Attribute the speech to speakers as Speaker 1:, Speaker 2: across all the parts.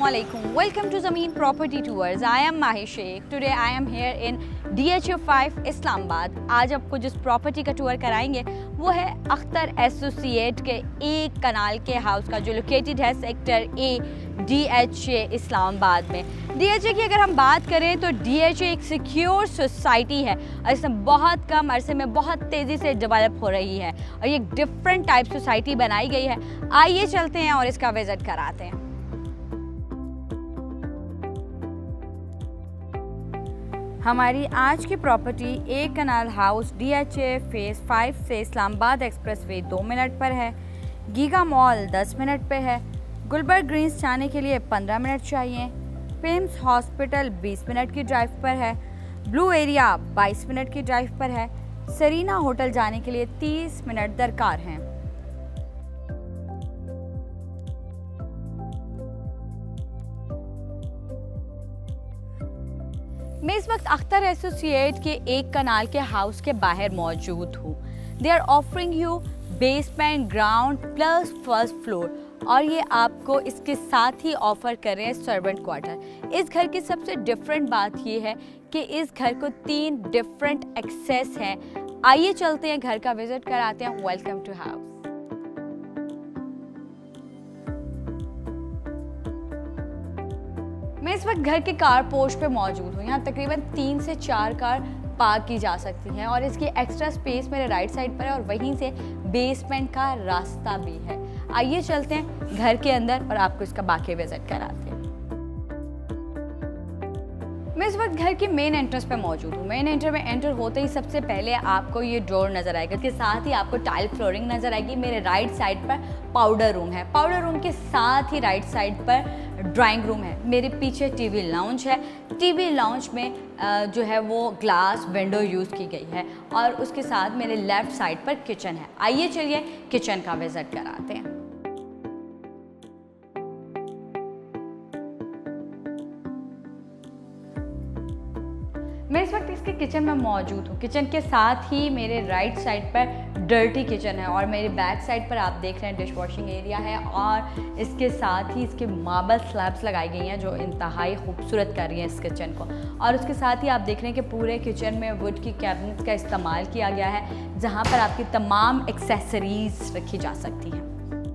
Speaker 1: Assalamualaikum. Welcome to Zameen Property Tours. I am Mahi Sheikh. Today I am here in DHA5 Islamabad. आज आपको जिस property का tour कराएंगे वो है अख्तर एसोसिएट के एक कनाल के हाउस का, जो लोकेटेड है सेक्टर ए DHA इस्लामाबाद में. DHA की अगर हम बात करें तो DHA एक सिक्योर सोसाइटी है और इसमें बहुत कम अरसे में बहुत तेज़ी से डेवलप हो रही है और ये एक डिफरेंट टाइप सोसाइटी बनाई गई है. आइए चलते हैं और इसका विजिट कराते हैं. हमारी आज की प्रॉपर्टी एक कनाल हाउस DHA फेज़ 5 से इस्लामाबाद एक्सप्रेसवे 2 मिनट पर है. गीगा मॉल 10 मिनट पे है. गुलबर्ग ग्रीन्स जाने के लिए 15 मिनट चाहिए. पिम्स हॉस्पिटल 20 मिनट की ड्राइव पर है. ब्लू एरिया 22 मिनट की ड्राइव पर है. सरीना होटल जाने के लिए 30 मिनट दरकार हैं. मैं इस वक्त अख्तर एसोसिएट के एक कनाल के हाउस के बाहर मौजूद हूँ. They are offering you basement, ground plus first floor और ये आपको इसके साथ ही ऑफर कर रहे हैं सर्वेंट क्वार्टर. इस घर की सबसे डिफरेंट बात ये है कि इस घर को 3 डिफरेंट एक्सेस हैं. आइए चलते हैं, घर का विजिट कराते हैं. Welcome to house. मैं इस वक्त घर के कार पोर्च पे मौजूद हूँ. यहाँ तकरीबन 3 से 4 कार पार्क की जा सकती हैं और इसकी एक्स्ट्रा स्पेस मेरे राइट साइड पर है और वहीं से बेसमेंट का रास्ता भी है. आइए चलते हैं घर के अंदर और आपको इसका बाकी विजिट कराते हैं. मैं इस वक्त घर की मेन एंट्रेंस पे मौजूद हूँ. मेन एंट्रेंस में एंटर होते ही सबसे पहले आपको ये डोर नज़र आएगा. इसके साथ ही आपको टाइल फ्लोरिंग नज़र आएगी. मेरे राइट साइड पर पाउडर रूम है. पाउडर रूम के साथ ही राइट साइड पर ड्राइंग रूम है. मेरे पीछे टीवी लाउंज है. टीवी लाउंज में जो है वो ग्लास विंडो यूज़ की गई है और उसके साथ मेरे लेफ़्ट साइड पर किचन है. आइए चलिए किचन का विजिट कराते हैं. मैं इस वक्त इसके किचन में मौजूद हूँ. किचन के साथ ही मेरे राइट साइड पर डर्टी किचन है और मेरे बैक साइड पर आप देख रहे हैं डिश वॉशिंग एरिया है और इसके साथ ही इसके मार्बल स्लैब्स लगाई गई हैं जो इंतहाई खूबसूरत कर रही हैं इस किचन को. और उसके साथ ही आप देख रहे हैं कि पूरे किचन में वुड की कैबिनेट्स का इस्तेमाल किया गया है जहाँ पर आपकी तमाम एक्सेसरीज रखी जा सकती हैं.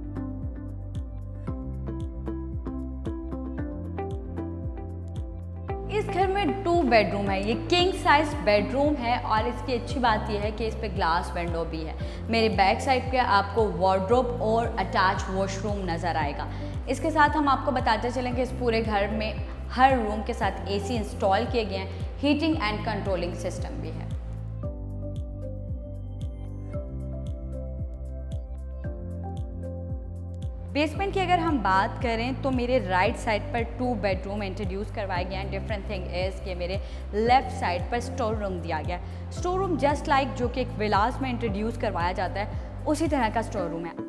Speaker 1: इस घर में 2 बेडरूम है. ये किंग साइज बेडरूम है और इसकी अच्छी बात यह है कि इस पे ग्लास विंडो भी है. मेरे बैक साइड पे आपको वार्डरोब और अटैच वॉशरूम नज़र आएगा. इसके साथ हम आपको बताते चलें कि इस पूरे घर में हर रूम के साथ AC इंस्टॉल किए गए हैं. हीटिंग एंड कंट्रोलिंग सिस्टम भी है. बेसमेंट की अगर हम बात करें तो मेरे राइट साइड पर 2 बेडरूम इंट्रोड्यूस करवाए गए हैं. डिफरेंट थिंग इज़ कि मेरे लेफ़्ट साइड पर स्टोर रूम दिया गया है. स्टोर रूम जस्ट लाइक जो कि एक विलास में इंट्रोड्यूस करवाया जाता है उसी तरह का स्टोर रूम है.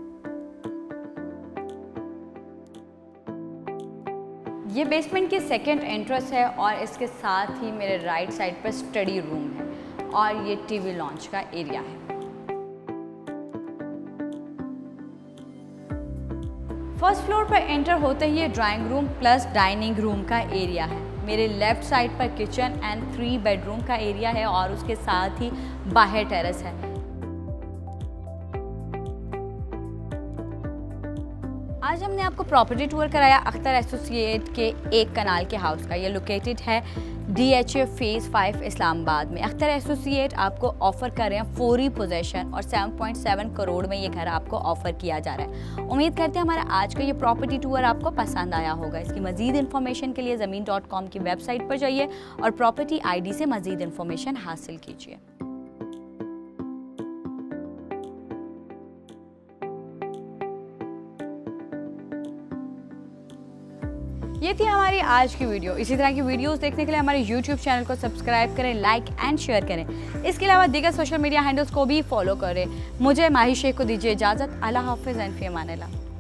Speaker 1: ये बेसमेंट की सेकेंड एंट्रेंस है और इसके साथ ही मेरे राइट साइड पर स्टडी रूम है और ये टीवी लॉन्च का एरिया है. फर्स्ट फ्लोर पर एंटर होते ही ये drawing room plus dining room का एरिया है. मेरे लेफ़्ट साइड पर किचन एंड 3 बेडरूम का एरिया है और उसके साथ ही बाहर टेरेस है. आज हमने आपको प्रॉपर्टी टूर कराया अख्तर एसोसिएट के एक कनाल के हाउस का. ये लोकेटेड है DHA फेज़ 5 इस्लामाबाद में. अख्तर एसोसिएट आपको ऑफ़र कर रहे हैं फौरी पोजेशन और 7.7 करोड़ में ये घर आपको ऑफ़र किया जा रहा है. उम्मीद करते हैं हमारा आज का ये प्रॉपर्टी टूर आपको पसंद आया होगा. इसकी मज़ीद इन्फॉर्मेशन के लिए ज़मीन.com की वेबसाइट पर जाइए और प्रॉपर्टी ID से मज़ीद इन्फॉर्मेशन हासिल कीजिए. ये थी हमारी आज की वीडियो. इसी तरह की वीडियोस देखने के लिए हमारे YouTube चैनल को सब्सक्राइब करें, लाइक एंड शेयर करें. इसके अलावा दीगर सोशल मीडिया हैंडल्स को भी फॉलो करें. मुझे माही शेख को दीजिए इजाज़त. अल्लाह हाफ़िज़ एंड फ़ी अमान अल्लाह.